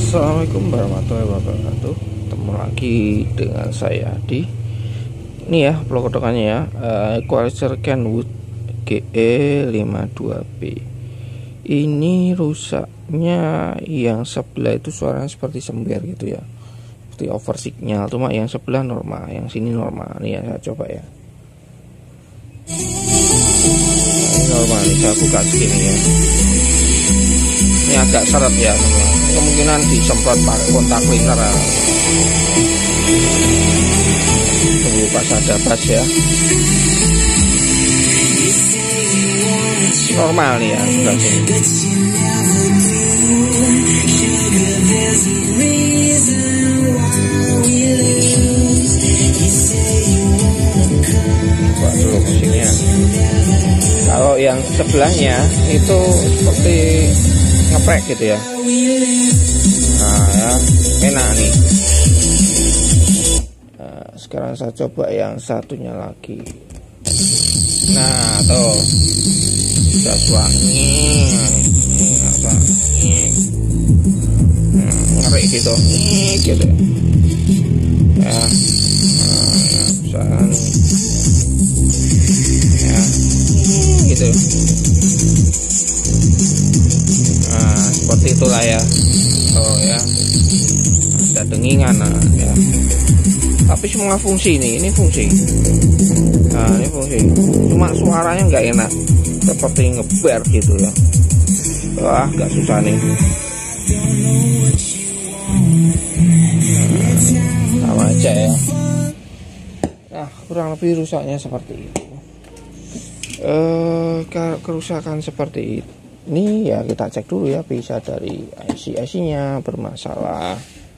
Assalamualaikum warahmatullahi wabarakatuh. Ketemu lagi dengan saya Adi. Ini ya blok kotokannya ya, Equalizer Kenwood GE52B. Ini rusaknya yang sebelah itu suaranya seperti sember gitu ya, seperti over signal. Cuma yang sebelah normal, yang sini normal. Nih ya, saya coba ya. Nah, ini normal nih, saya buka segini ya. Ini agak seret ya, kemungkinan disemprot pakai kontak cleaner. Tunggu pas ada bass ya. Normal nih ya, sebelah sini. Coba dulu musiknya. Kalau yang sebelahnya itu seperti ngeprek gitu ya. Nah ya, enak nih. Nah, sekarang saya coba yang satunya lagi. Nah tuh sudah suaranya ngeri gitu, gitu ya. Nah, ya gitu. Nah seperti itulah ya. Oh ya, ada dengingan ya. Tapi semua fungsi ini fungsi. Nah ini fungsi. Cuma suaranya nggak enak, seperti ngeber gitu ya. Wah nggak susah nih. Nah, sama aja ya. Nah kurang lebih rusaknya seperti itu. Kerusakan seperti ini ya kita cek dulu ya, bisa dari IC-nya bermasalah,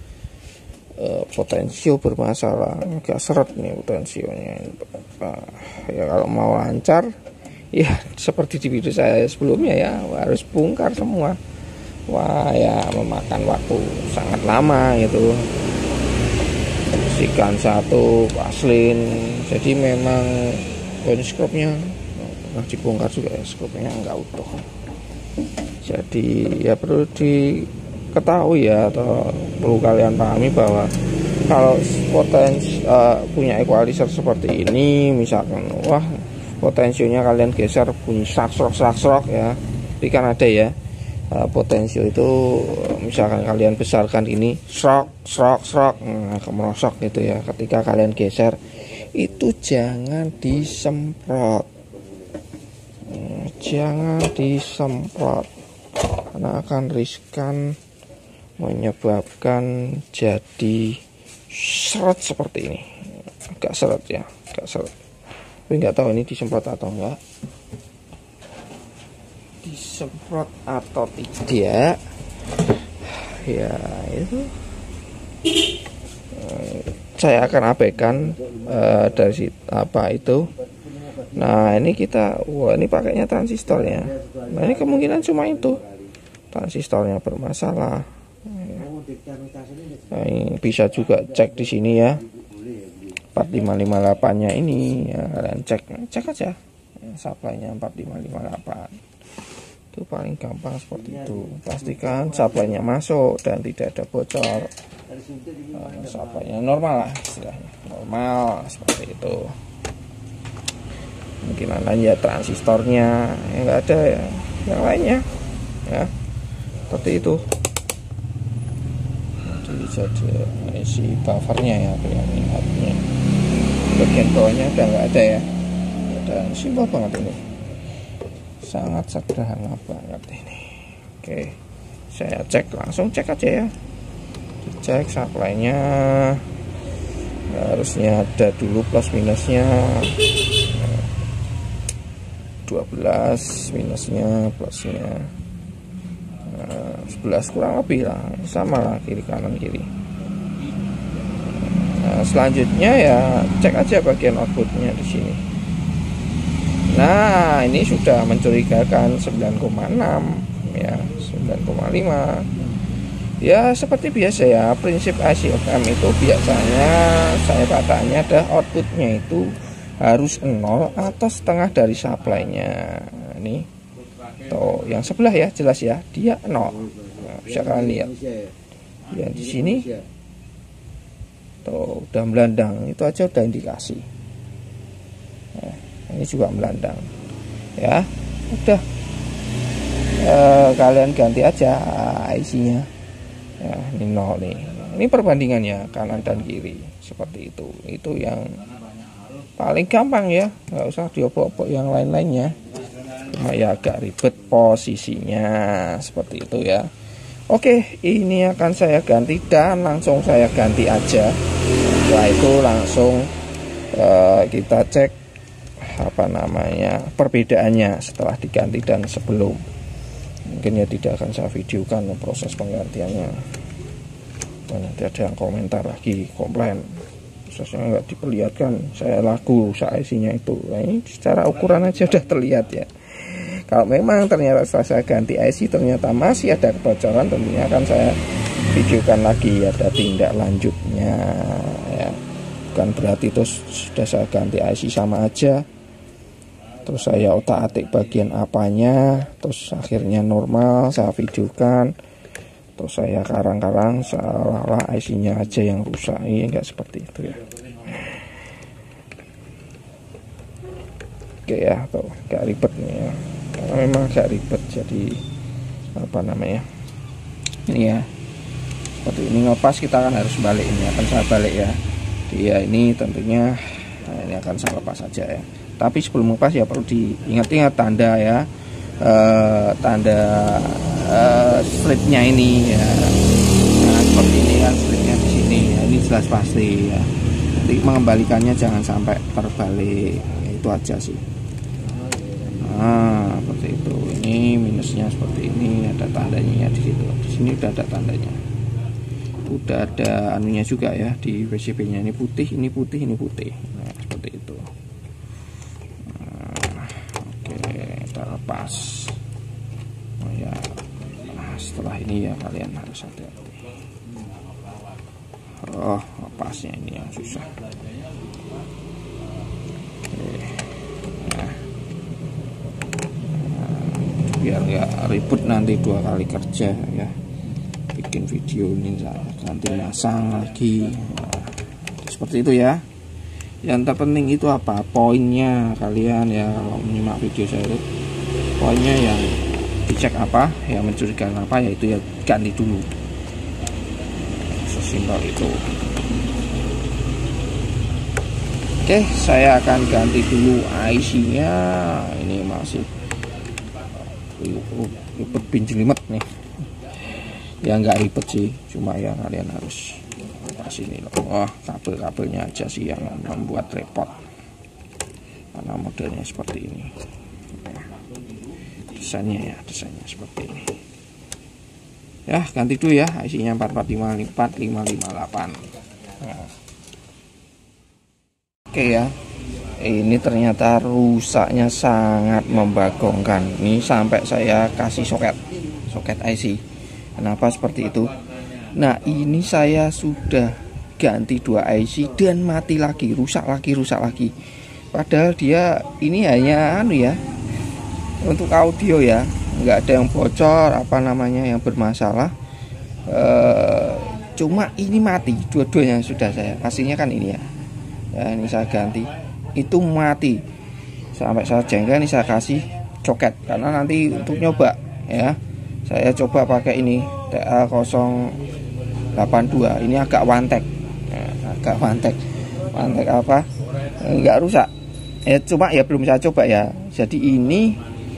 potensio bermasalah, agak seret nih potensionya. Ya kalau mau lancar ya seperti di video saya sebelumnya ya, harus bongkar semua. Wah ya memakan waktu sangat lama gitu, bersihkan satu paslin. Jadi memang body scope-nya dibongkar juga ya, scope-nya nggak utuh. Jadi ya perlu diketahui ya, atau perlu kalian pahami bahwa kalau potensi punya equalizer seperti ini, misalkan wah potensionya kalian geser bunyi saksrok ya, jadi kan ada ya potensio itu, misalkan kalian besarkan ini srok kemerosok gitu ya. Ketika kalian geser itu jangan disemprot, karena akan riskan menyebabkan jadi seret seperti ini. Agak seret ya, agak seret. Tapi nggak tahu ini disemprot atau enggak, disemprot atau tidak ya, itu saya akan abaikan dari apa itu. Nah ini kita, wah ini pakainya transistornya. Nah ini kemungkinan cuma itu, transistornya bermasalah. Nah, ini bisa juga cek di sini ya, 4558 nya ini ya, kalian cek aja supply-nya 4558. Itu paling gampang seperti itu. Pastikan supply-nya masuk dan tidak ada bocor. Supply-nya normal lah istilahnya, normal seperti itu. Mungkin lain ya transistornya yang nggak ada ya, yang lainnya ya seperti itu. Jadi isi buffernya ya, ingatnya bagian bawahnya udah nggak ada ya, dan simpel banget ini, sangat sederhana banget ini. Oke, saya langsung cek aja ya, dicek supply-nya harusnya ada dulu plus minusnya 12, minusnya plusnya 11, kurang lebih lah, sama lah kiri kanan kiri. Nah, selanjutnya ya cek aja bagian outputnya di sini. Nah ini sudah mencurigakan 9,6 ya, 9,5 ya. Seperti biasa ya, prinsip IC/OM itu biasanya saya katanya ada outputnya itu harus 0 atau setengah dari supply-nya. Ini tuh yang sebelah ya, jelas ya dia 0. Nah, bisa kalian lihat Ya di sini tuh udah melandang, itu aja udah indikasi. Nah, ini juga melandang ya, udah kalian ganti aja IC-nya ya. Ini 0 nih, ini perbandingannya kanan dan kiri seperti itu yang paling gampang ya, nggak usah diobok-obok yang lain-lainnya. Cuma ya agak ribet posisinya seperti itu ya. Oke, ini akan saya ganti dan langsung saya ganti aja. Setelah itu langsung kita cek apa namanya perbedaannya setelah diganti dan sebelum. Mungkin ya tidak akan saya videokan proses penggantiannya. Nanti ada yang komentar lagi komplain prosesnya nggak diperlihatkan, saya lagu IC-nya itu. Nah, ini secara ukuran aja udah terlihat ya. Kalau memang ternyata setelah saya ganti IC ternyata masih ada kebocoran, tentunya akan saya videokan lagi, ada tindak lanjutnya ya. Bukan berarti terus sudah saya ganti IC sama aja terus saya otak-atik bagian apanya terus akhirnya normal saya videokan, terus saya karang-karang seolah-olah IC-nya aja yang rusak. Ini enggak seperti itu ya. Oke ya, tuh agak ribet nih ya. Karena memang agak ribet, jadi apa namanya ini ya, seperti ini ngelepas kita kan harus balik. Ini akan saya balik ya. Dia ini tentunya ini akan saya lepas saja ya. Tapi sebelum lepas ya perlu diingat-ingat tanda ya, tanda slipnya ini ya. Nah, seperti ini kan slipnya di sini ya, ini jelas pasti ya. Nanti mengembalikannya jangan sampai terbalik, itu aja sih. Nah, seperti itu. Ini minusnya seperti ini, ada tandanya di situ. Di sini udah ada tandanya. Udah ada anunya juga ya di PCB-nya. Ini putih, ini putih, ini putih. Nah, seperti itu. Nah, oke, kita lepas. Oh ya. Nah, setelah ini ya kalian harus hati-hati. Oh, lepasnya ini yang susah. Biar nggak ribut nanti 2 kali kerja ya, bikin video ini saya nanti masang lagi. Nah, seperti itu ya. Yang terpenting itu apa, poinnya kalian ya, kalau menyimak video saya itu poinnya yang dicek apa, yang mencurigakan apa, yaitu ya ganti dulu, sesimpel itu. Oke, saya akan ganti dulu IC-nya. Ini masih ribet pinjelimet nih ya, nggak ribet sih, cuma ya kalian harus kasih ini loh. Wah, kabel-kabelnya aja sih yang membuat repot karena modelnya seperti ini. Desainnya seperti ini ya. Ganti dulu ya IC-nya 4455 nah. Oke ya, ini ternyata rusaknya sangat membagongkan. Ini sampai saya kasih soket IC. Kenapa seperti itu? Nah, ini saya sudah ganti 2 IC dan mati lagi, rusak lagi. Padahal dia ini hanya anu ya, untuk audio ya, nggak ada yang bocor apa namanya yang bermasalah. Cuma ini mati dua-duanya. Sudah saya pastinya kan ini ya. Ya, ini saya ganti, itu mati. Sampai saya jengkel, ini saya kasih coket karena nanti untuk nyoba ya, saya coba pakai ini TA082. ini agak wantek ya, wantek apa, nggak rusak ya, cuma ya belum saya coba ya. Jadi ini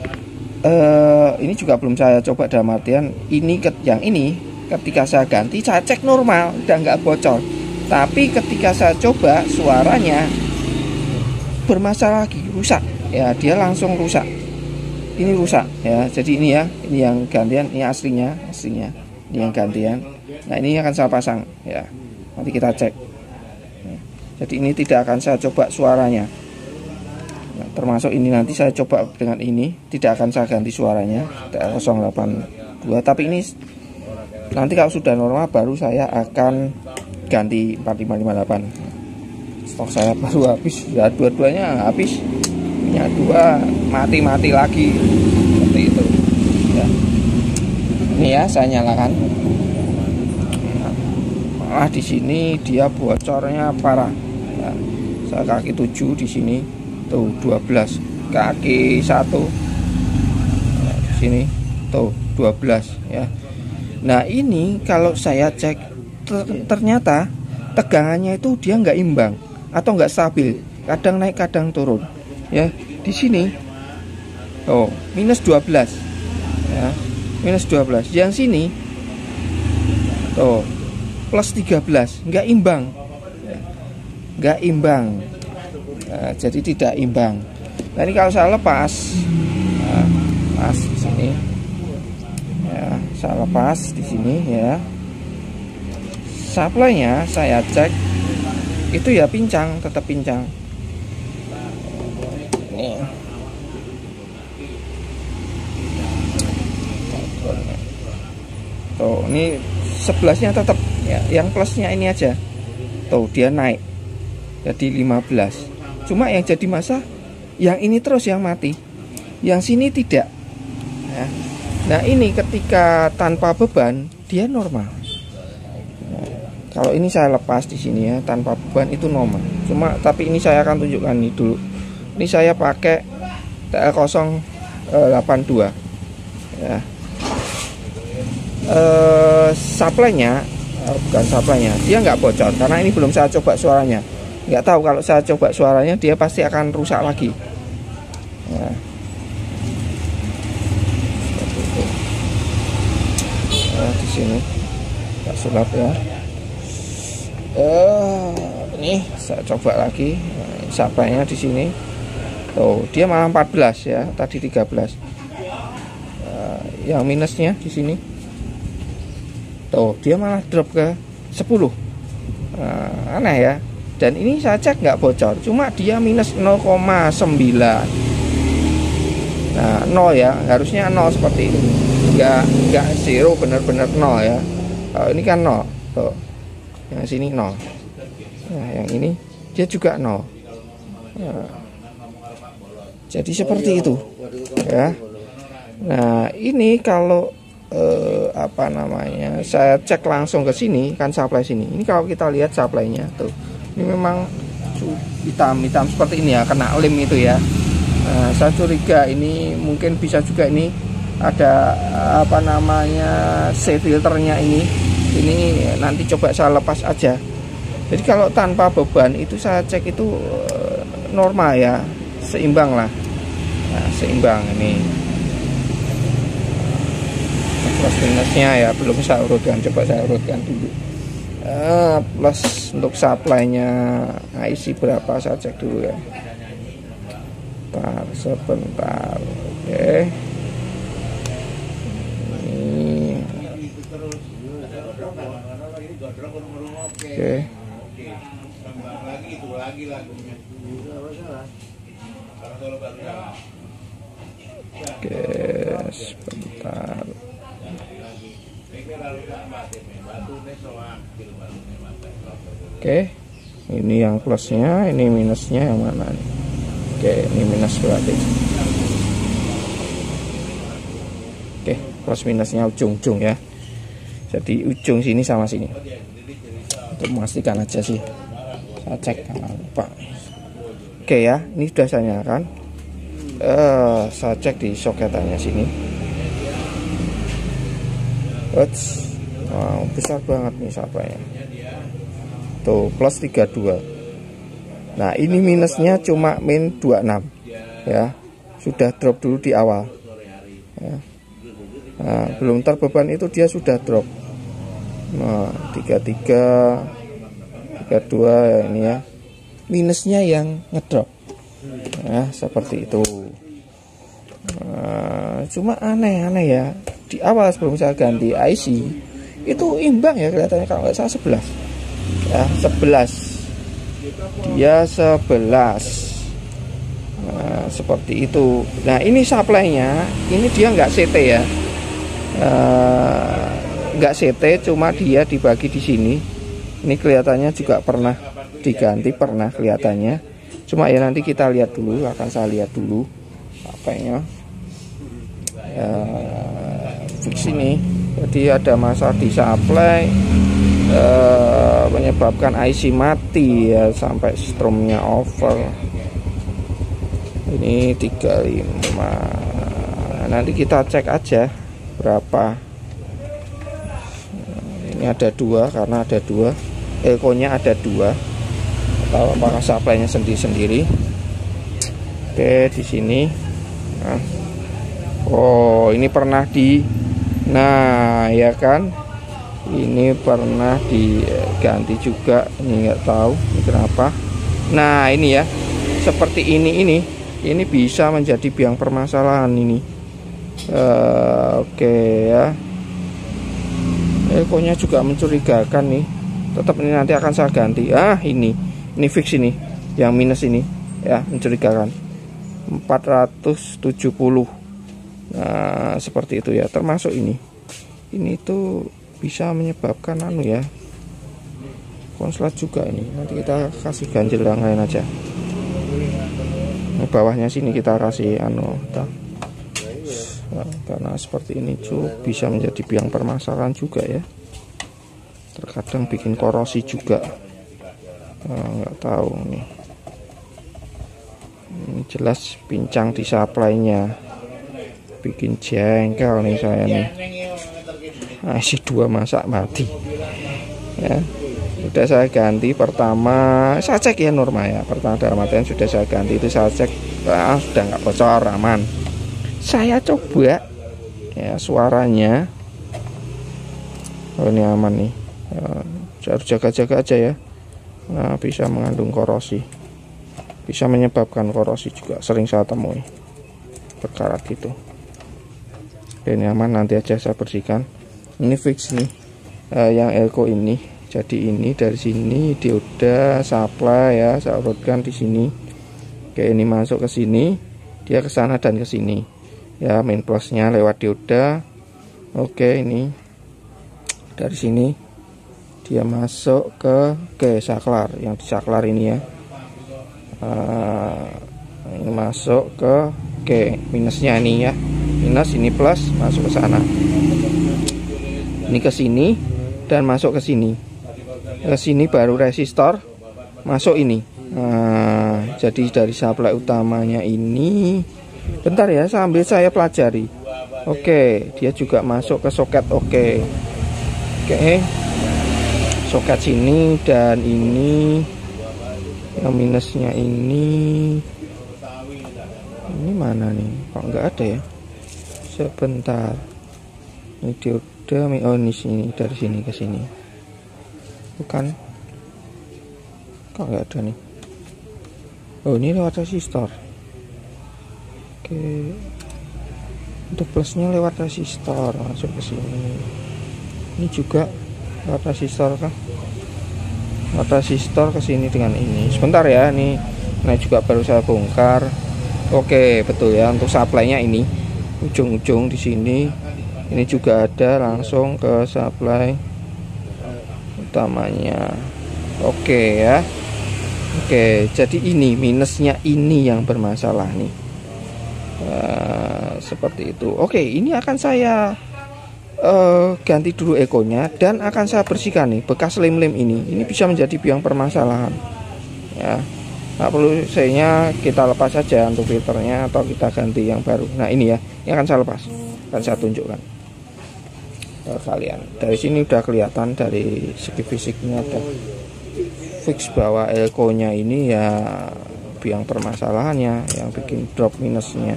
juga belum saya coba, dalam artian ini yang ini ketika saya ganti saya cek normal, udah nggak bocor. Tapi ketika saya coba suaranya bermasalah lagi, rusak ya, dia langsung rusak. Ini rusak ya. Jadi ini ya, ini yang gantian, ini aslinya ini yang gantian. Nah, ini akan saya pasang ya, nanti kita cek. Jadi ini tidak akan saya coba suaranya. Nah, termasuk ini nanti saya coba dengan ini, tidak akan saya ganti suaranya TA082. Tapi ini nanti kalau sudah normal baru saya akan ganti 4558. Stok saya baru habis ya, dua-duanya habis. Punya 2 mati lagi seperti itu ya. Ini ya saya nyalakan. Nah, malah di sini dia bocornya parah ya. Saya kaki 7 di sini tuh 12, kaki 1 nah, di sini tuh 12 ya. Nah ini kalau saya cek ternyata tegangannya itu dia nggak imbang atau nggak stabil, kadang naik kadang turun ya. Di sini oh minus 12 ya, minus 12. Yang sini tuh plus 13, nggak imbang ya. Nggak imbang nah, jadi tidak imbang. Nah ini kalau saya lepas nah, pas di sini ya, saya lepas di sini ya, supply-nya saya cek itu ya pincang, tetap pincang. Nih. Tuh, ini 11-nya tetap ya, yang plusnya ini aja. Tuh, dia naik jadi 15. Cuma yang jadi masalah yang ini terus yang mati. Yang sini tidak. Ya. Nah, ini ketika tanpa beban dia normal. Kalau ini saya lepas di sini ya, tanpa beban itu normal. Cuma tapi ini saya akan tunjukkan ini dulu. Ini saya pakai TL082 ya. Supply-nya bukan supply-nya, dia nggak bocor karena ini belum saya coba suaranya. Nggak tahu kalau saya coba suaranya dia pasti akan rusak lagi. Ya. Nah, di sini tak sulap ya. Ini saya coba lagi. Nah, supply-nya di sini. Tuh, dia malah 14 ya, tadi 13. Yang minusnya di sini. Tuh, dia malah drop ke 10. Aneh ya. Dan ini saya cek nggak bocor, cuma dia minus 0,9. Nah, 0 ya, harusnya 0 seperti ini. Nggak zero, benar-benar 0 ya. Ini kan 0. Tuh. Yang sini 0. Nah, yang ini dia juga 0. Nah, jadi seperti itu ya. Nah, ini kalau apa namanya, saya cek langsung ke sini kan, supply sini. Ini kalau kita lihat supply-nya tuh. Ini memang hitam seperti ini ya, kena lem itu ya. Nah, saya curiga ini mungkin bisa juga ini ada apa namanya C filternya ini nanti coba saya lepas aja. Jadi kalau tanpa beban itu saya cek itu normal ya, seimbang lah. Nah, seimbang ini. Plus minusnya ya belum saya urutkan, coba saya urutkan dulu. Plus untuk supply-nya IC berapa saya cek dulu ya. Sebentar. Oke. Oke. Oke, sebentar. Oke, ini yang plusnya, ini minusnya yang mana nih? Oke, ini minus berarti. Oke, plus minusnya ujung-ujung ya. Jadi ujung sini sama sini. Untuk memastikan aja sih. Saya cek karena lupa. Oke ya, ini sudah saya nyalakan. Saya cek di soketannya sini. Wow, besar banget nih supply-nya. Tuh, plus 32. Nah, ini minusnya cuma min 26 ya. Sudah drop dulu di awal ya. Nah, belum terbeban itu dia sudah drop. Nah, 33 32 ya, ini ya. Minusnya yang ngedrop. Nah, seperti itu. Nah, cuma aneh-aneh ya. Di awal sebelum saya ganti IC itu imbang ya kelihatannya, kalau nggak salah 11 ya, 11 dia 11. Nah, seperti itu. Nah, ini supply-nya ini dia nggak CT ya, nggak CT, cuma dia dibagi di sini. Ini kelihatannya juga pernah diganti, pernah kelihatannya. Cuma ya nanti kita lihat dulu, akan saya lihat dulu apanya fix ini. Jadi ada masalah di supply, menyebabkan IC mati ya, sampai stromnya over. Ini 35. Nanti kita cek aja berapa. Ini ada 2 karena ada 2, ekonya ada 2, atau apakah supply-nya sendiri-sendiri. Oke, di sini. Nah. Oh, ini pernah nah ya kan, ini pernah diganti juga. Ini nggak tahu ini kenapa. Nah ini ya, seperti ini bisa menjadi biang permasalahan ini. Oke ya, ekonya juga mencurigakan nih. Tetap ini nanti akan saya ganti. Ini fix ini, yang minus ini ya, mencurigakan 470. Nah seperti itu ya, termasuk ini tuh bisa menyebabkan ya, konslet juga ini. Nanti kita kasih ganjil yang lain aja. Nah, bawahnya sini kita kasih karena seperti ini tuh bisa menjadi biang permasalahan juga ya, terkadang bikin korosi juga. Nggak tahu nih, ini jelas pincang di supply-nya, bikin jengkel nih saya nih. IC 2 masak mati ya. Sudah saya ganti pertama, saya cek ya normal ya, pertama dalam artian sudah saya ganti itu, saya cek sudah nggak bocor, aman. Saya coba ya suaranya, ini aman nih ya, harus jaga-jaga aja ya. Nah bisa mengandung korosi, bisa menyebabkan korosi juga, sering saya temui perkara gitu. Ini aman, nanti aja saya bersihkan. Ini fix nih, yang elko ini. Jadi ini dari sini dioda supply ya, saya urutkan di sini. Oke, ini masuk ke sini, dia ke sana dan ke sini. Ya, main plusnya lewat dioda. Oke, ini dari sini dia masuk ke saklar, yang di saklar ini ya. Ini masuk ke minusnya ini ya. Minus, ini plus, masuk ke sana. Ini ke sini dan masuk ke sini. Ke sini baru resistor masuk ini. Nah, jadi dari supply utamanya ini, bentar ya, sambil saya pelajari. Oke, dia juga masuk ke soket. Oke, soket sini, dan ini yang minusnya ini mana nih? Kok nggak ada ya? Sebentar, ini dioda. Ini sini, dari sini ke sini, bukan? Kok nggak ada nih? Oh, ini lewat resistor. Oke, untuk plusnya lewat resistor masuk ke sini. Ini juga lewat resistor kan? Lewat resistor ke sini dengan ini. Sebentar ya, ini juga baru saya bongkar. Oke, betul ya, untuk supply-nya ini ujung-ujung di sini. Ini juga ada langsung ke supply utamanya. Oke ya. Oke, jadi ini minusnya ini yang bermasalah nih. Seperti itu. Oke, ini akan saya ganti dulu ekonya dan akan saya bersihkan nih bekas lem-lem ini. Ini bisa menjadi biang permasalahan. Ya. Nah, perlu sayanya kita lepas saja untuk filternya atau kita ganti yang baru. Nah ini ya, ini akan saya lepas, akan saya tunjukkan ke kalian. Dari sini udah kelihatan, dari segi fisiknya udah fix bahwa elko nya ini ya biang permasalahannya, yang bikin drop minusnya.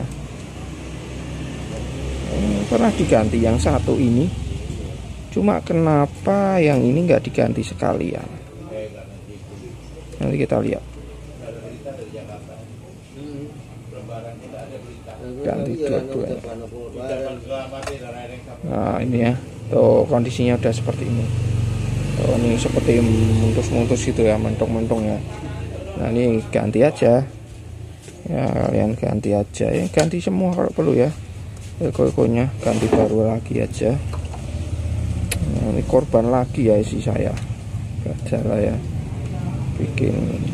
Ini pernah diganti yang satu ini, cuma kenapa yang ini nggak diganti sekalian? Nanti kita lihat. Ganti dua-duanya. Nah ini ya, tuh kondisinya udah seperti ini. Tuh, ini seperti muntus-muntus gitu ya, mentung-mentung ya. Nah ini ganti aja ya, kalian ganti aja ya, ganti semua kalau perlu ya. Elko-elkonya ganti baru lagi aja. Nah, ini korban lagi ya isi saya, gak lah ya, bikin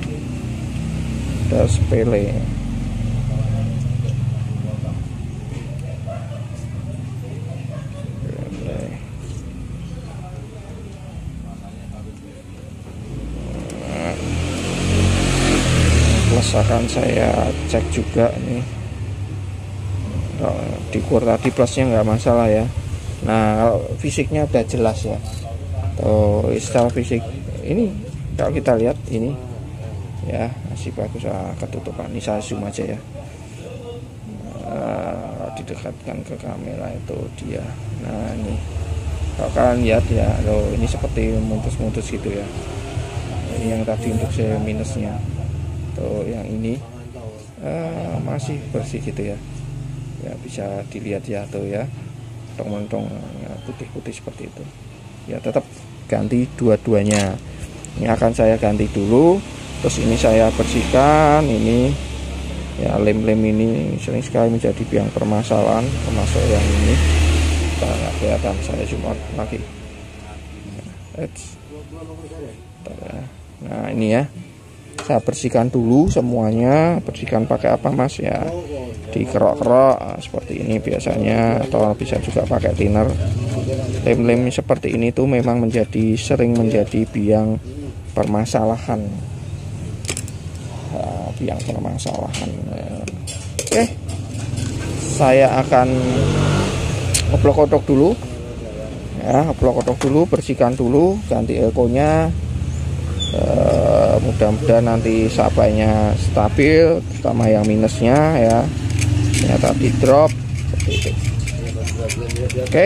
udah sepele. akan saya cek juga nih. Di kur tadi plusnya nggak masalah ya. Nah, kalau fisiknya udah jelas ya. Tuh, secara fisik ini kalau kita lihat ini ya masih bagus. Ketutupan ini saya zoom aja ya. Didekatkan ke kamera itu dia. Nah, ini kalau kalian lihat ya, loh ini seperti mutus-mutus gitu ya. Ini yang tadi untuk saya minusnya. Tuh, yang ini masih bersih gitu ya. Ya bisa dilihat ya tuh ya, tong-tong putih-putih seperti itu ya. Tetap ganti dua-duanya. Ini akan saya ganti dulu, terus ini saya bersihkan. Ini ya, lem-lem ini sering sekali menjadi biang permasalahan, termasuk yang ini. Nggak kelihatan, saya zoom out lagi. Nah ini ya, saya bersihkan dulu semuanya. Bersihkan pakai apa mas ya, dikerok-kerok seperti ini biasanya, atau bisa juga pakai thinner. Lem-lem seperti ini tuh memang sering menjadi biang permasalahan. Biang permasalahan. Oke, saya akan oplok-oplok dulu ya, oplok-oplok dulu, bersihkan dulu, ganti elko-nya. Mudah-mudahan nanti sabainya stabil, terutama yang minusnya ya. Ya tadi drop seperti itu. Oke,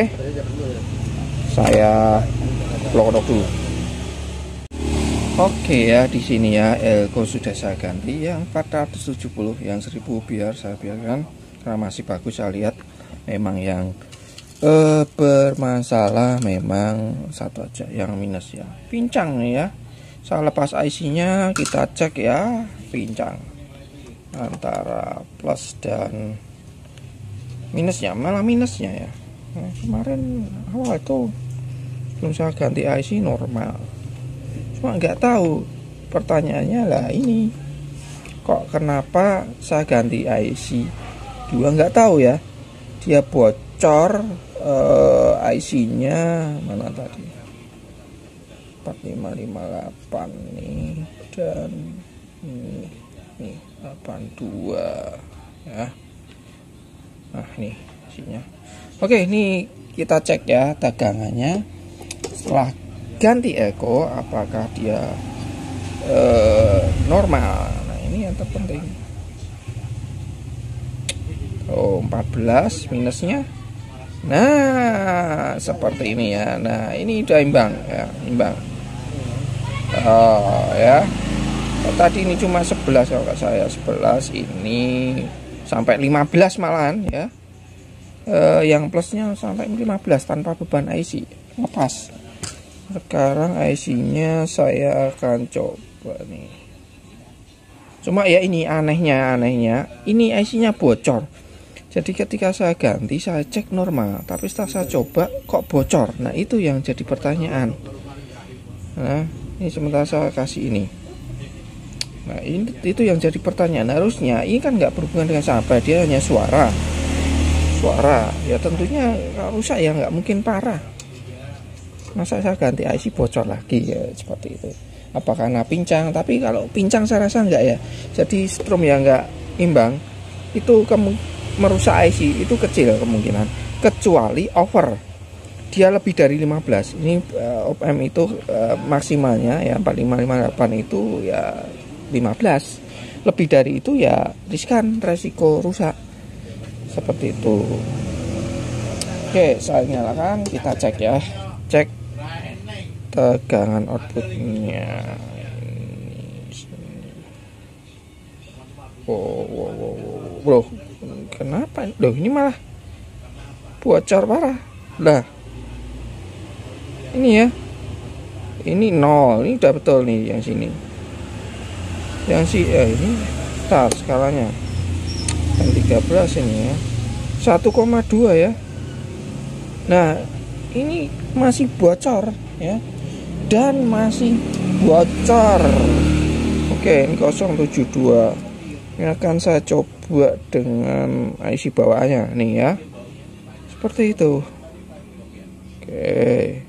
saya oplok-oplok dulu. Oke ya, di sini ya elko sudah saya ganti yang 470, yang 1000 biar saya biarkan karena masih bagus. Saya lihat memang yang bermasalah memang satu aja, yang minus ya, pincang ya. Saya lepas IC-nya, kita cek ya, pincang antara plus dan minusnya, malah minusnya ya. Nah, kemarin awal itu belum saya ganti IC normal, cuma nggak tahu pertanyaannya lah ini kok kenapa saya ganti IC juga nggak tahu ya. Dia bocor IC-nya mana tadi, 4558 nih, dan ini 82 ya. Nah ini isinya. Oke, ini kita cek ya dagangannya setelah ganti elko apakah dia normal. Nah ini yang terpenting. Oh 14 minusnya. Nah seperti ini ya. Nah ini udah imbang ya, imbang. Ya, tadi ini cuma 11 kalau nggak saya, 11, ini sampai 15 malahan ya. Yang plusnya sampai 15 tanpa beban IC, lepas. Sekarang IC-nya saya akan coba nih. Cuma ya ini anehnya ini IC-nya bocor. Jadi ketika saya ganti, saya cek normal, tapi setelah saya coba kok bocor. Nah itu yang jadi pertanyaan. Nah ini sementara saya kasih ini. Nah ini itu yang jadi pertanyaan. Harusnya ini kan nggak berhubungan dengan sahabat, dia hanya suara ya. Tentunya kalau rusak ya nggak mungkin parah. Masa saya ganti IC bocor lagi ya, seperti itu. Apa karena pincang? Tapi kalau pincang saya rasa enggak ya. Jadi strom yang nggak imbang itu merusak IC itu kecil kemungkinan, kecuali over. Dia lebih dari 15. Ini op-amp itu maksimalnya ya 4558 itu ya 15. Lebih dari itu ya riskan, resiko rusak. Seperti itu. Oke, saya nyalakan, kita cek ya. Cek tegangan outputnya. Bro, kenapa? Loh, ini malah bocor parah. Lah, ini ya, ini 0, ini udah betul nih yang sini. Yang ini tar skalanya yang 13 ini ya, 1,2 ya. Nah ini masih bocor ya, dan masih bocor. Oke, ini 072. Ini akan saya coba dengan IC bawaannya nih ya, seperti itu. Oke,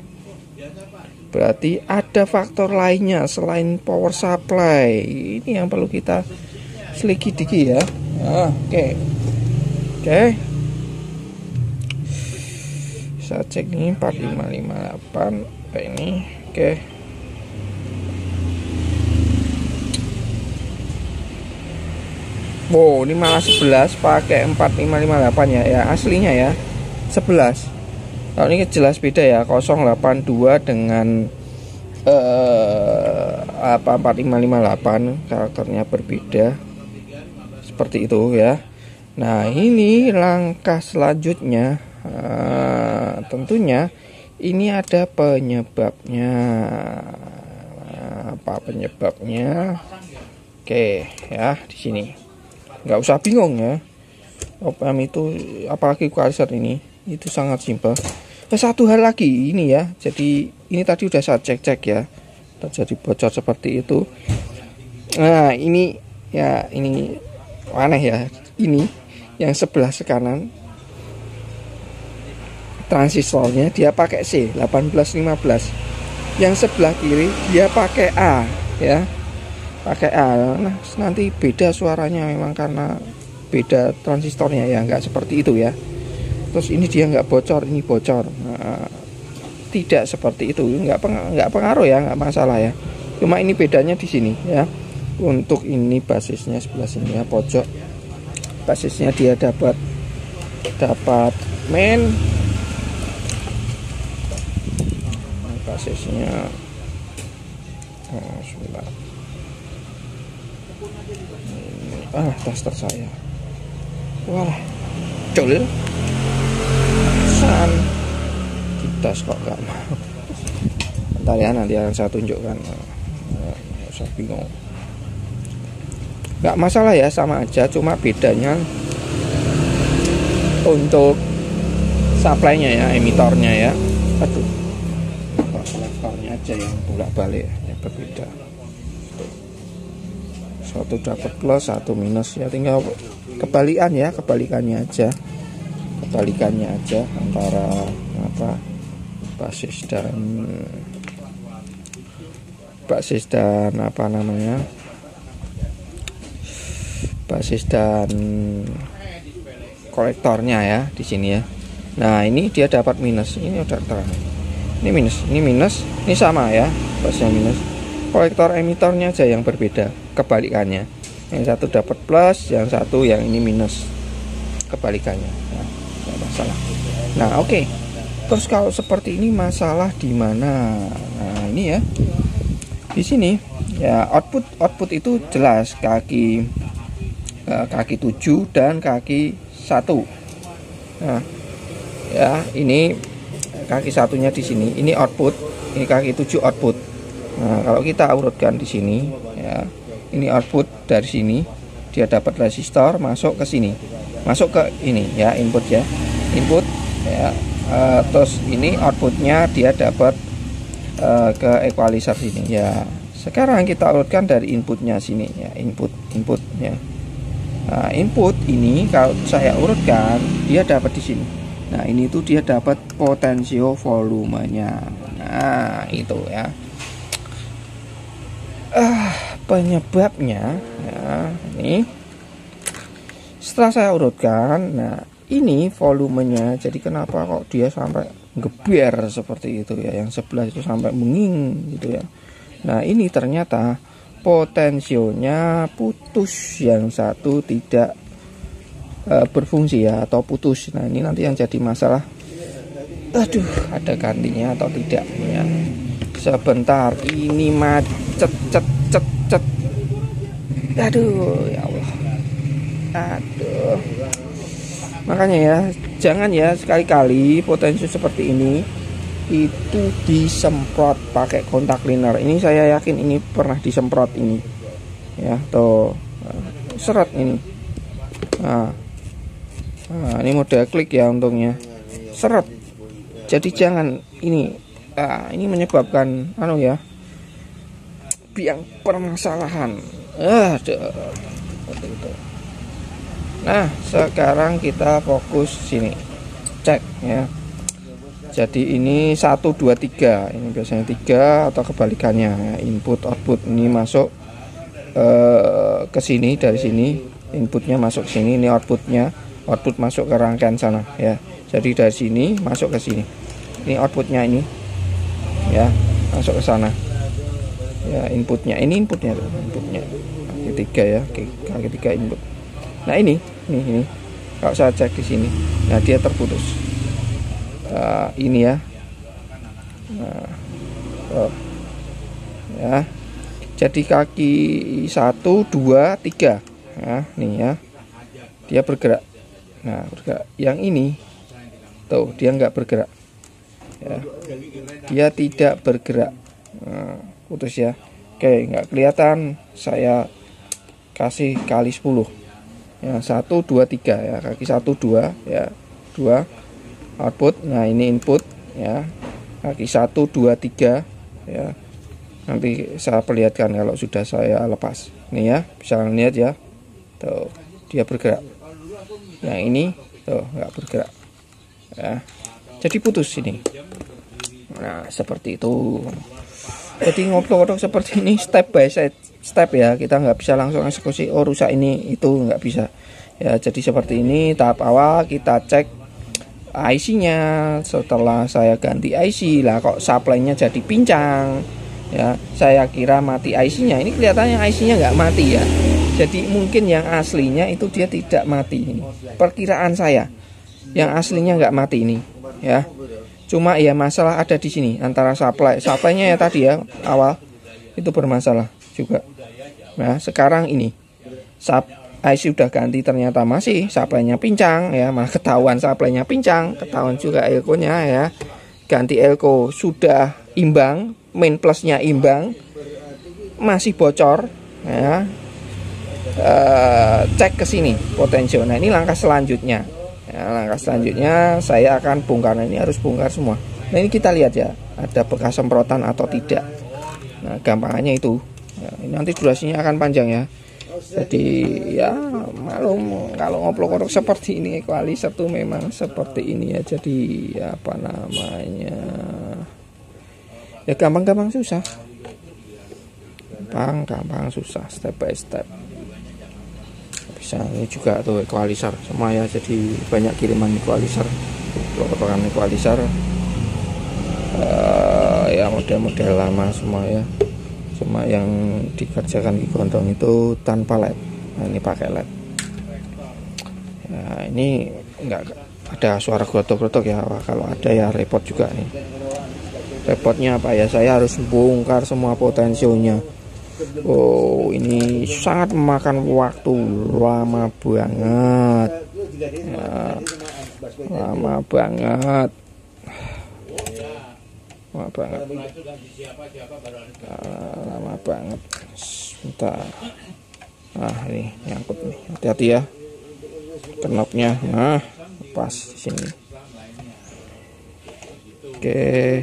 berarti ada faktor lainnya selain power supply. Ini yang perlu kita seligi diki ya. Oke. Saya cek nih 4558 kayak ini. Oke. Wow, ini malah 11 pakai 4558 ya. Ya, aslinya ya 11. Kalau ini jelas beda ya, 082 dengan 4558 karakternya berbeda. Seperti itu ya. Nah, ini langkah selanjutnya. Tentunya ini ada penyebabnya. Apa penyebabnya? Oke, ya di sini. Nggak usah bingung ya. Op-amp itu apalagi equalizer ini itu sangat simpel. Satu hal lagi ini ya. Jadi ini tadi udah saya cek ya. Terjadi bocor seperti itu. Nah, ini ya ini aneh ya. Ini yang sebelah kanan transistornya dia pakai C 1815. Yang sebelah kiri dia pakai A ya. Pakai A. Nah, nanti beda suaranya memang karena beda transistornya ya, nggak seperti itu ya. Terus ini dia nggak bocor, ini bocor. Nah, tidak seperti itu, nggak pengaruh ya, nggak masalah ya. Cuma ini bedanya di sini ya. Untuk ini basisnya sebelah sini ya, pojok basisnya dia dapat main. Basisnya sebentar. Tester saya. Wah, col. San. Ditas kok gak mau. Bentar ya, nanti akan saya tunjukkan. Saya bingung. Gak masalah ya, sama aja. Cuma bedanya untuk supply-nya ya, emitornya ya. Aduh. Kolektornya aja yang bolak-balik ya, berbeda. Satu dapat plus, satu minus ya, tinggal kebalikannya aja antara apa basis dan apa namanya basis dan kolektornya ya di sini ya. Nah, ini dia dapat minus, ini udah terang, ini minus, ini sama ya, basisnya minus. Kolektor emitornya aja yang berbeda, kebalikannya. Yang satu dapat plus, yang satu yang ini minus, kebalikannya. Nah, tidak masalah. Nah, oke. Terus kalau seperti ini masalah di mana? Nah, ini ya. Di sini ya output itu jelas kaki 7 dan kaki 1. Nah, ya, ini kaki satunya di sini. Ini output, ini kaki 7 output. Nah, kalau kita urutkan di sini ya, ini output dari sini dia dapat resistor masuk ke sini, masuk ke ini ya, input ya, input ya. Terus ini outputnya dia dapat ke equalizer sini ya. Sekarang kita urutkan dari inputnya sini ya, input ya. Nah, input ini kalau saya urutkan dia dapat di sini. Nah, ini tuh dia dapat potensio volumenya. Nah, itu ya. Penyebabnya ya, ini setelah saya urutkan. Nah, ini volumenya, jadi kenapa kok dia sampai geber seperti itu ya, yang sebelah itu sampai menging gitu ya. Nah, ini ternyata potensionya putus, yang satu tidak berfungsi ya, atau putus. Nah, ini nanti yang jadi masalah, aduh, ada gantinya atau tidak ya. Sebentar, ini macet. Aduh, ya Allah. Aduh. Makanya ya, jangan ya sekali-kali potensi seperti ini itu disemprot pakai kontak cleaner. Ini saya yakin ini pernah disemprot ini. Ya, tuh. Seret ini. Nah, ini mode klik ya untungnya. Seret. Jadi jangan ini. Ini menyebabkan ya, biang permasalahan. Seperti itu. Nah, sekarang kita fokus sini, cek ya. Jadi ini 1 2 3, ini biasanya 3 atau kebalikannya ya. Input output ini masuk ke sini, dari sini inputnya masuk ke sini, ini outputnya, output masuk ke rangkaian sana ya. Jadi dari sini masuk ke sini, ini outputnya ini ya, masuk ke sana ya. Inputnya ini, inputnya ketiga ya, ketiga input. Nah ini kalau saya cek di sini, nah dia terputus. Ini ya, ya. Jadi kaki 1, 2, 3 ya, nih ya, dia bergerak. Nah bergerak. Yang ini tuh dia nggak bergerak ya, dia tidak bergerak. Nah, putus ya. Oke, nggak kelihatan, saya kasih kali 10 ya, 1, 2, 3 ya, kaki 1, 2 ya, 2 output. Nah ini input ya, kaki 1, 2, 3 ya. Nanti saya perlihatkan kalau sudah saya lepas. Nih ya, bisa lihat ya, tuh dia bergerak. Yang ini tuh nggak bergerak ya, jadi putus ini. Nah seperti itu. Jadi ngoplok seperti ini step by step ya, kita nggak bisa langsung eksekusi oh rusak ini itu, nggak bisa ya. Jadi seperti ini, tahap awal kita cek IC-nya. Setelah saya ganti IC lah kok supply-nya jadi pincang ya, saya kira mati IC-nya, ini kelihatannya IC-nya nggak mati ya. Jadi mungkin yang aslinya itu dia tidak mati, ini perkiraan saya, yang aslinya nggak mati ini ya. Cuma ya masalah ada di sini antara supply-nya ya, tadi ya awal itu bermasalah juga. Nah sekarang ini IC udah ganti, ternyata masih supply-nya pincang ya, malah ketahuan supply-nya pincang, ketahuan juga elko-nya ya. Ganti elko sudah imbang, main plusnya imbang, masih bocor ya. Cek ke sini potensial. Nah ini langkah selanjutnya ya, langkah selanjutnya saya akan bongkar. Nah, ini harus bongkar semua. Nah ini kita lihat ya, ada bekas semprotan atau tidak. Nah gampangannya itu ya, ini nanti durasinya akan panjang ya. Jadi ya malum kalau ngoplok orok seperti ini, equalizer tuh memang seperti ini ya. Jadi apa namanya ya, gampang-gampang susah, gampang susah, step by step. Bisa ini juga tuh equalizer semua ya, jadi banyak kiriman equalizer, program equalizer ya model-model lama semua ya, cuma yang dikerjakan di Gondong itu tanpa LED. Nah ini pakai LED ya. Ini enggak ada suara grotok-grotok ya. Wah, kalau ada ya repot juga nih. Repotnya apa ya, saya harus bongkar semua potensionya. Oh ini sangat memakan waktu lama banget ya, lama banget sebentar. Nah ini nyangkut nih, hati-hati ya knopnya. Nah pas di sini. Oke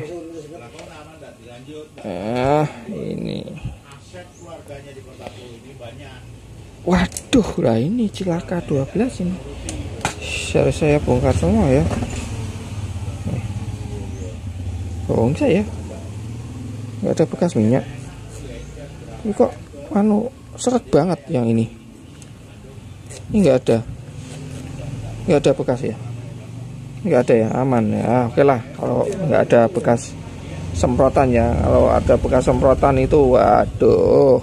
ini waduh lah, ini cilaka 12 ini. Saya bongkar semua ya. Bohong saya, nggak ada bekas minyak. Ini kok seret banget yang ini. Ini nggak ada bekas ya, nggak ada ya, aman ya. Oke lah kalau nggak ada bekas semprotan ya. Kalau ada bekas semprotan itu waduh.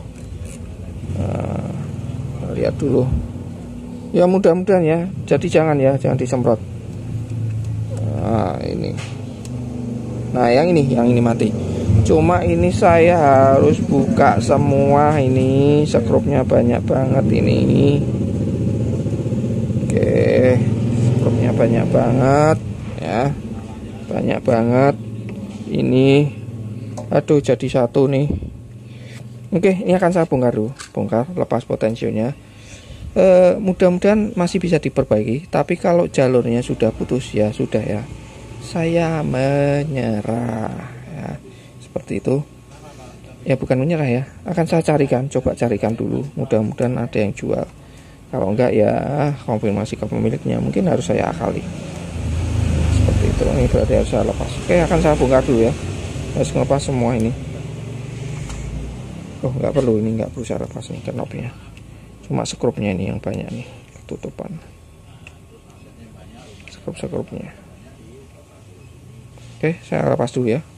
Lihat dulu ya, mudah-mudahan ya, jadi jangan disemprot. Nah ini, nah yang ini mati. Cuma ini saya harus buka semua, ini skrupnya banyak banget ini. Oke, skrupnya banyak banget ya, banyak banget ini. Aduh jadi satu nih. Oke, ini akan saya bongkar dulu, lepas potensionya. Mudah-mudahan masih bisa diperbaiki. Tapi kalau jalurnya sudah putus ya sudah ya, saya menyerah ya, seperti itu ya. Bukan menyerah ya, akan saya coba carikan dulu. Mudah-mudahan ada yang jual. Kalau enggak ya konfirmasi ke pemiliknya, mungkin harus saya akali seperti itu. Ini berarti harus saya lepas. Oke, akan saya bongkar dulu ya, harus ngelepas semua ini. Oh, nggak perlu, ini nggak perlu saya lepas nih knopnya, cuma skrupnya ini yang banyak nih ketutupan, skrup-skrupnya. Oke, saya lepas dulu ya.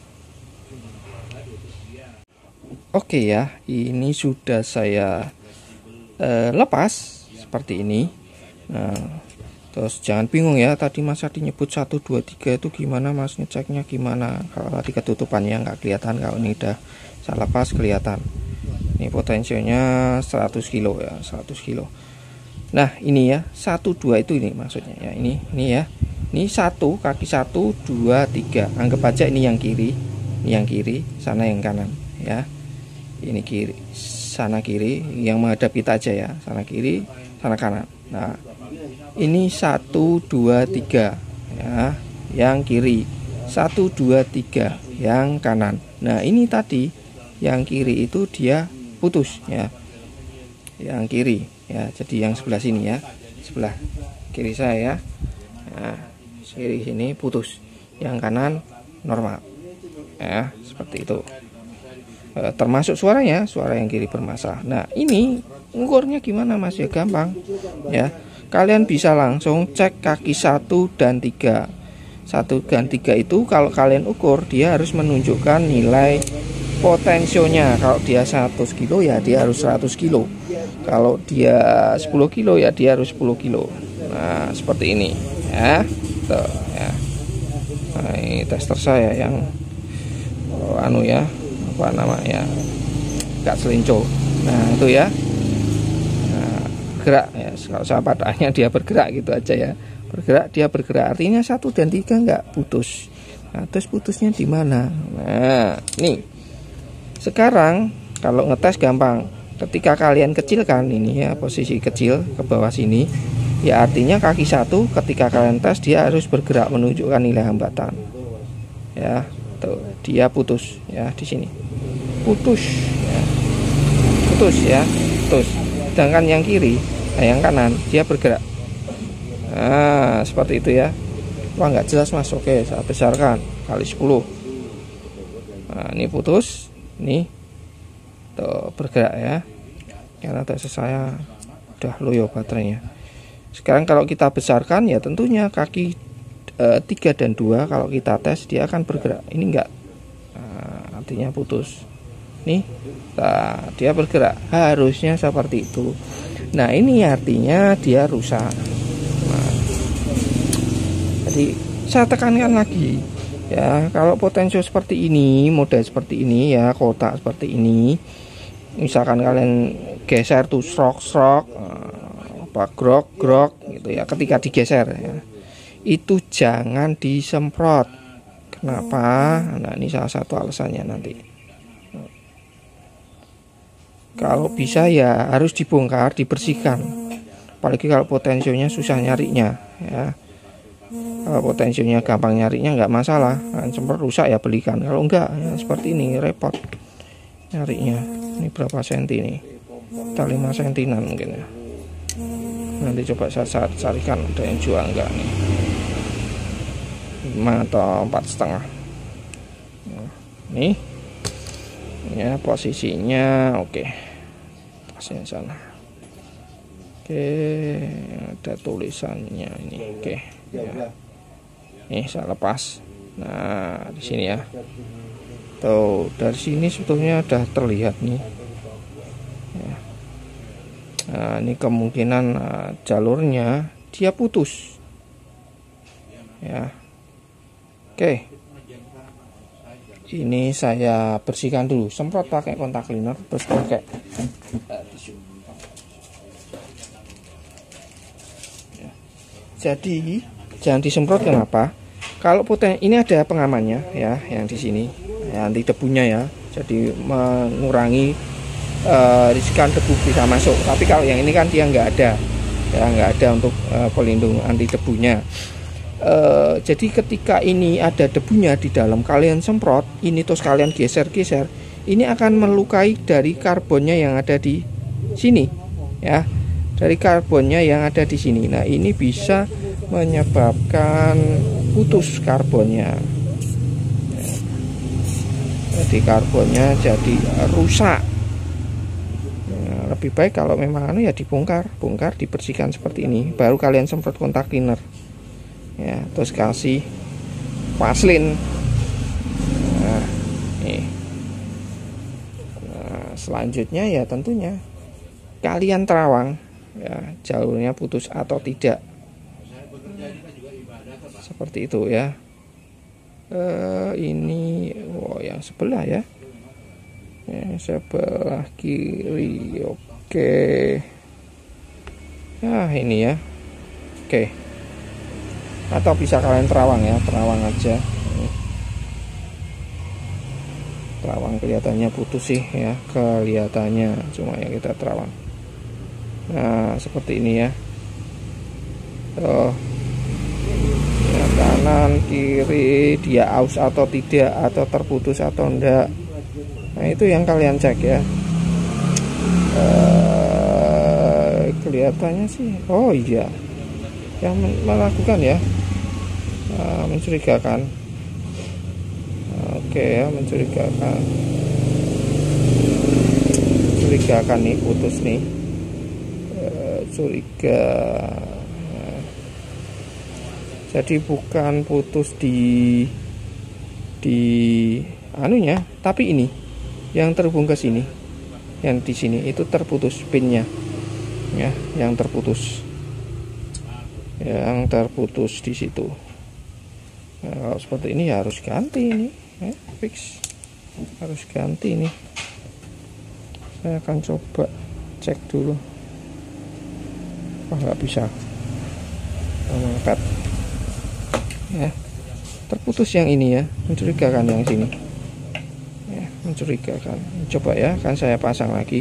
Oke ya, ini sudah saya lepas seperti ini. Nah, terus jangan bingung ya, tadi Mas Adi nyebut 1 2 3 itu gimana Mas, ngeceknya gimana? Kalau tadi ketutupannya nggak kelihatan, kalau ini udah saya lepas kelihatan. Ini potensinya 100 kilo ya, 100 kilo. Nah ini ya, 1 2 itu ini maksudnya ya, ini ya, ini 1 kaki 1 2 3, anggap aja ini yang kiri, ini yang kiri, sana yang kanan ya, ini kiri, sana kiri, yang menghadap kita aja ya, sana kiri, sana kanan. Nah ini 1 2 3 ya, yang kiri, 1 2 3 yang kanan. Nah ini tadi yang kiri itu dia putus ya, yang kiri ya, jadi yang sebelah sini ya, sebelah kiri saya ya. Nah, kiri sini putus, yang kanan normal ya, seperti itu. Termasuk suaranya, suara yang kiri bermasalah. Nah ini ngukurnya gimana Mas ya, gampang ya, kalian bisa langsung cek kaki 1 dan 3. 1 dan 3 itu kalau kalian ukur, dia harus menunjukkan nilai potensionya. Kalau dia 100 kilo ya dia harus 100 kilo, kalau dia 10 kilo ya dia harus 10 kilo. Nah seperti ini ya, tuh ya. Nah, ini tester saya yang anu ya, apa namanya, nggak selinco. Nah itu ya, nah, gerak ya, kalau saya padanya dia bergerak gitu aja ya, bergerak, dia bergerak, artinya 1 dan 3 nggak putus. Nah terus putusnya di mana? Nah nih, sekarang kalau ngetes gampang, ketika kalian kecilkan ini ya, posisi kecil ke bawah sini ya, artinya kaki 1 ketika kalian tes dia harus bergerak menunjukkan nilai hambatan ya, tuh dia putus ya, di sini putus ya, putus ya, putus. Sedangkan yang kiri, yang kanan dia bergerak. Nah seperti itu ya. Wah nggak jelas Mas, oke saya besarkan kali 10. Nah ini putus, ini tuh bergerak ya, karena tes saya udah loyo baterainya. Sekarang kalau kita besarkan ya tentunya kaki 3 dan 2 kalau kita tes dia akan bergerak. Ini enggak, nah, artinya putus. Nih, nah, dia bergerak, harusnya seperti itu. Nah ini artinya dia rusak. Nah, jadi saya tekankan lagi ya, kalau potensio seperti ini, model seperti ini ya, kotak seperti ini, misalkan kalian geser tuh srok apa grok gitu ya, ketika digeser ya, itu jangan disemprot. Kenapa? Nah ini salah satu alasannya nanti. Kalau bisa ya harus dibongkar, dibersihkan, apalagi kalau potensionya susah nyarinya ya. Kalau potensinya gampang nyarinya nggak masalah, kan semprot rusak ya belikan. Kalau enggak ya seperti ini repot nyarinya. Ini berapa senti nih? Kita 5 sentinan mungkin ya. Nanti coba saya carikan ada yang jual enggak nih, 5 atau 4,5. Nih ya posisinya oke, tasnya sana. Oke, ada tulisannya ini. Oke ya. Nih saya lepas. Nah di sini ya, tuh dari sini sebetulnya udah terlihat nih ya. Nah ini kemungkinan jalurnya dia putus ya. Oke, ini saya bersihkan dulu, semprot pakai kontak cleaner, terus pakai tisu. Jadi jangan disemprot. Kenapa? Kalau ini ada pengamannya ya, yang di sini ya, anti debunya ya, jadi mengurangi risiko debu bisa masuk. Tapi kalau yang ini kan dia nggak ada ya, nggak ada untuk pelindung anti debunya. Jadi ketika ini ada debunya di dalam, kalian semprot ini terus kalian geser-geser, ini akan melukai dari karbonnya yang ada di sini ya, dari karbonnya yang ada di sini. Nah ini bisa menyebabkan putus karbonnya ya. Jadi karbonnya jadi rusak lebih baik kalau memang anu ya dibongkar, dibersihkan seperti ini, baru kalian semprot kontak cleaner ya, terus kasih vaselin. Nah, nih. Nah, selanjutnya ya tentunya kalian terawang ya, jalurnya putus atau tidak, seperti itu ya. Ini yang sebelah ya, yang sebelah kiri. Oke, nah ini ya. Oke, atau bisa kalian terawang ya, terawang aja. Terawang kelihatannya putus sih ya, kelihatannya, cuma yang kita terawang. Nah seperti ini ya. Ya, kanan kiri dia aus atau tidak, atau terputus atau enggak. Nah itu yang kalian cek ya. Kelihatannya sih, oh iya, yang melakukan ya, mencurigakan. Oke ya, mencurigakan nih, putus nih, curiga. Jadi bukan putus di anunya, tapi ini yang terhubung ke sini, yang di sini itu terputus pinnya ya, yang terputus di situ. Nah, kalau seperti ini ya harus ganti ini ya, fix harus ganti ini. Saya akan coba cek dulu. Oh nggak bisa mengangkat ya, terputus yang ini ya, mencurigakan yang sini ya, mencurigakan. Coba ya, kan saya pasang lagi.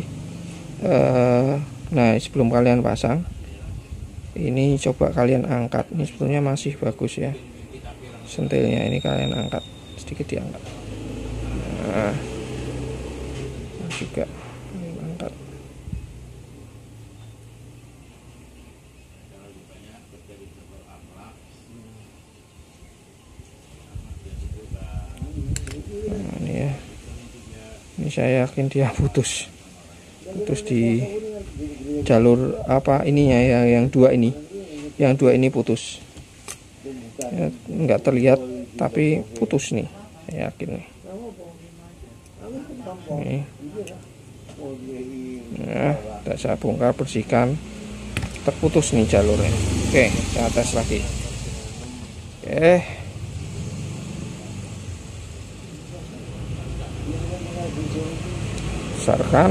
Nah sebelum kalian pasang ini, coba kalian angkat. Ini sebetulnya masih bagus ya, sentilnya ini kalian angkat sedikit, diangkat. Nah juga angkat. Nah ini ya, ini saya yakin dia putus di jalur apa ininya ya, yang dua ini putus ya, nggak terlihat tapi putus nih, saya yakin nih. Nah, saya bongkar, bersihkan, terputus nih jalurnya. Oke, saya tes lagi. Oke, besarkan.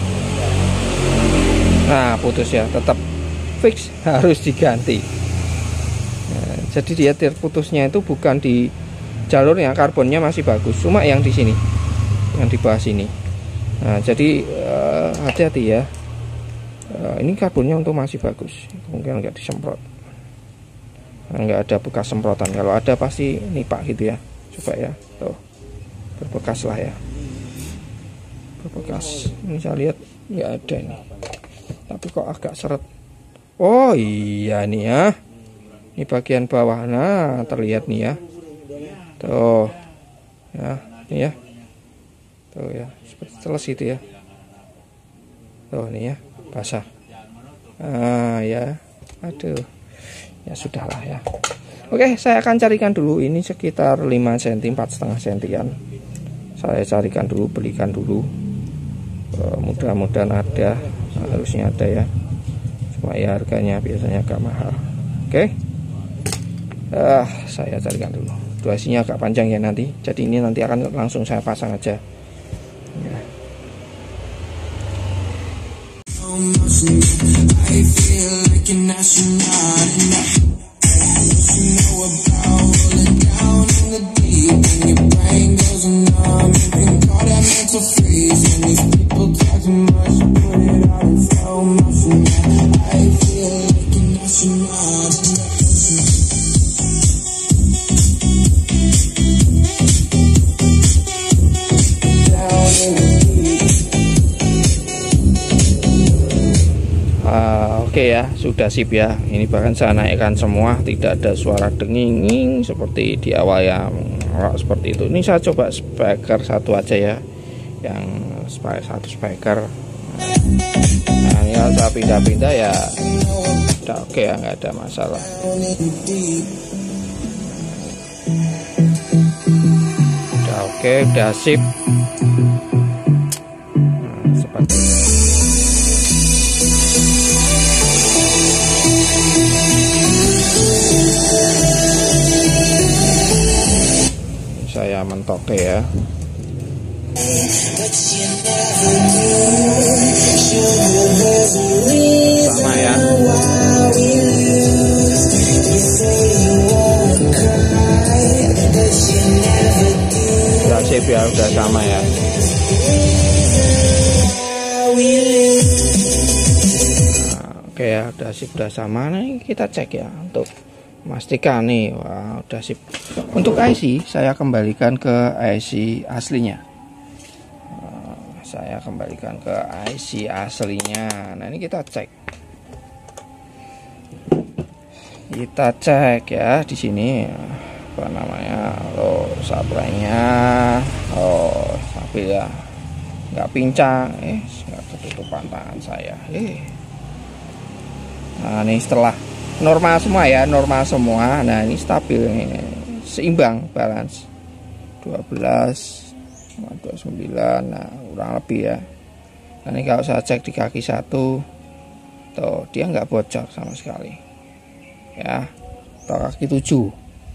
Nah putus ya, tetap fix harus diganti. Nah, jadi dia terputusnya itu bukan di jalurnya, karbonnya masih bagus, cuma yang di sini, yang di bawah sini. Nah jadi hati-hati ya. Ini karbonnya untuk masih bagus, mungkin nggak disemprot, nggak ada bekas semprotan. Kalau ada pasti nipak gitu ya. Coba ya, tuh berbekas lah ya, berbekas. Ini saya lihat nggak ada ini, tapi kok agak seret. Oh iya nih ya, ini bagian bawah. Nah terlihat nih ya, tuh ya, ini ya, tuh ya, seperti teles itu ya, tuh nih ya, basah. Ah ya, aduh, ya sudahlah ya. Oke, saya akan carikan dulu ini sekitar 5 cm, 4,5 cm. Saya carikan dulu, belikan dulu. Mudah-mudahan ada, harusnya ada ya. Cuma ya harganya biasanya agak mahal. Oke, saya carikan dulu. Durasinya agak panjang ya nanti, jadi ini nanti akan langsung saya pasang aja ya. Oke ya, sudah sip ya. Ini bahkan saya naikkan semua, tidak ada suara denging seperti di awal ya, seperti itu. Ini saya coba speaker satu aja ya, yang satu speaker. Nah ini kalau saya pindah-pindah ya udah oke ya, nggak ada masalah. Udah oke, udah sip. Nah, seperti ini. Saya mentoke ya. Sama ya. Udah sip ya, udah sama ya. Nah, oke ya, udah sip, udah sama. Nih kita cek ya untuk memastikan nih, wah udah sip. Untuk IC saya kembalikan ke IC aslinya. Saya kembalikan ke IC aslinya. Nah ini kita cek. Kita cek ya di sini apa namanya, oh supply-nya, oh tapi ya nggak pincang, nggak ketutupan tangan saya. Nah ini setelah normal semua ya, normal semua. Nah ini stabil nih, seimbang balance 12,29. Nah kurang lebih ya. Nah ini kalau saya cek di kaki satu tuh dia nggak bocor sama sekali ya, atau kaki 7 tuh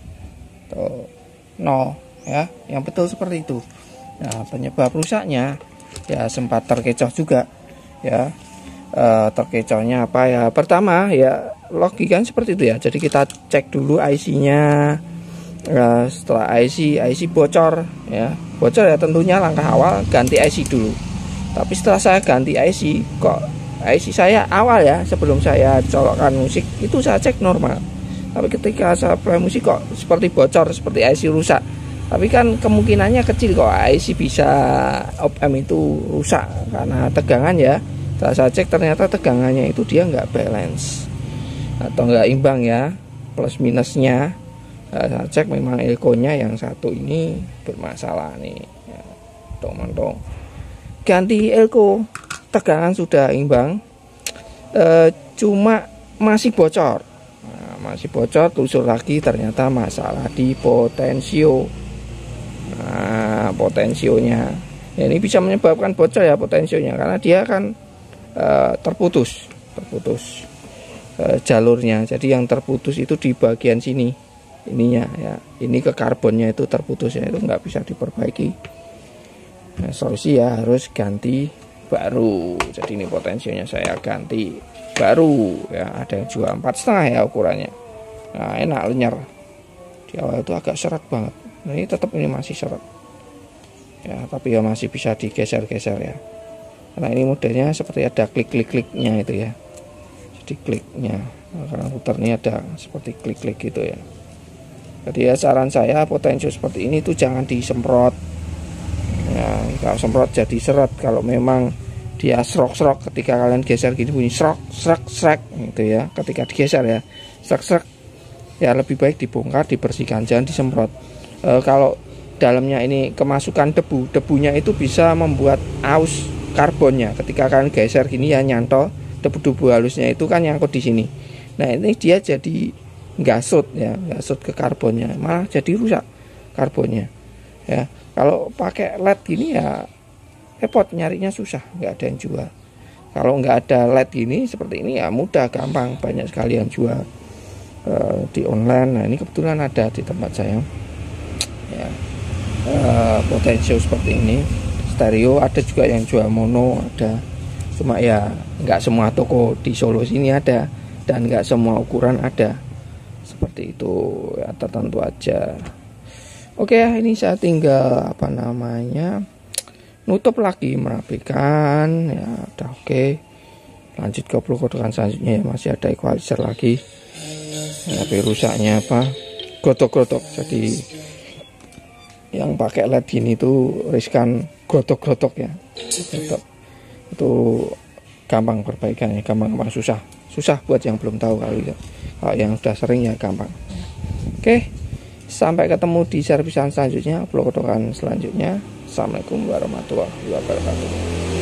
0 ya, yang betul seperti itu. Nah penyebab rusaknya ya sempat terkecoh juga ya. Terkecohnya apa ya, pertama ya logika seperti itu ya. Jadi kita cek dulu IC-nya. Setelah IC bocor ya, bocor ya tentunya langkah awal ganti IC dulu. Tapi setelah saya ganti IC, kok IC saya awal ya, sebelum saya colokkan musik itu saya cek normal. Tapi ketika saya play musik kok seperti bocor, seperti IC rusak. Tapi kan kemungkinannya kecil kok IC bisa op-amp itu rusak karena tegangan ya. Setelah saya cek ternyata tegangannya itu dia nggak balance atau nggak imbang ya, plus minusnya. Saya cek memang elko-nya yang satu ini bermasalah nih ya, teman-teman. Ganti elko, tegangan sudah imbang, cuma masih bocor. Nah, masih bocor, telusur lagi ternyata masalah di potensio. Nah potensionya ya, ini bisa menyebabkan bocor ya potensionya, karena dia kan terputus jalurnya. Jadi yang terputus itu di bagian sini ininya ya, ini ke karbonnya itu terputus ya, itu nggak bisa diperbaiki. Nah solusi ya harus ganti baru. Jadi ini potensinya saya ganti baru ya, ada yang juga 4,5 ya ukurannya. Nah enak, lenyer. Di awal itu agak seret banget. Nah ini tetap ini masih seret ya, tapi ya masih bisa digeser-geser ya, karena ini modelnya seperti ada klik-klik-kliknya itu ya. Jadi kliknya, nah, karena putar ini ada seperti klik-klik gitu ya. Jadi ya saran saya potensio seperti ini tuh jangan disemprot ya, kalau semprot jadi seret. Kalau memang dia serok-serok, ketika kalian geser gini bunyi serok serek gitu ya, ketika digeser ya serek ya, lebih baik dibongkar, dibersihkan, jangan disemprot. Kalau dalamnya ini kemasukan debunya itu bisa membuat aus karbonnya. Ketika kalian geser gini ya, nyantol debu-debu halusnya itu kan nyangkut di sini. Nah ini dia jadi gasut ya, gasut ke karbonnya, malah jadi rusak karbonnya ya. Kalau pakai LED gini ya repot, nyarinya susah, nggak ada yang jual. Kalau nggak ada LED gini seperti ini ya mudah, gampang, banyak sekali yang jual di online. Nah ini kebetulan ada di tempat saya ya, potensio seperti ini stereo. Ada juga yang jual mono, ada, cuma ya nggak semua toko di Solo sini ada, dan nggak semua ukuran ada. Seperti itu ya, tertentu aja. Oke, ini saya tinggal apa namanya nutup lagi, merapikan ya, udah oke. Lanjut ke kotak selanjutnya ya, masih ada equalizer lagi ya, tapi rusaknya apa, gotok-gotok. Jadi yang pakai LED gini tuh riskan gotok-gotok ya, gotok. Itu gampang perbaikannya, gampang susah buat yang belum tahu. Kalau yang sudah sering ya gampang. Oke, sampai ketemu di servisan selanjutnya, kotak selanjutnya. Assalamualaikum warahmatullahi wabarakatuh.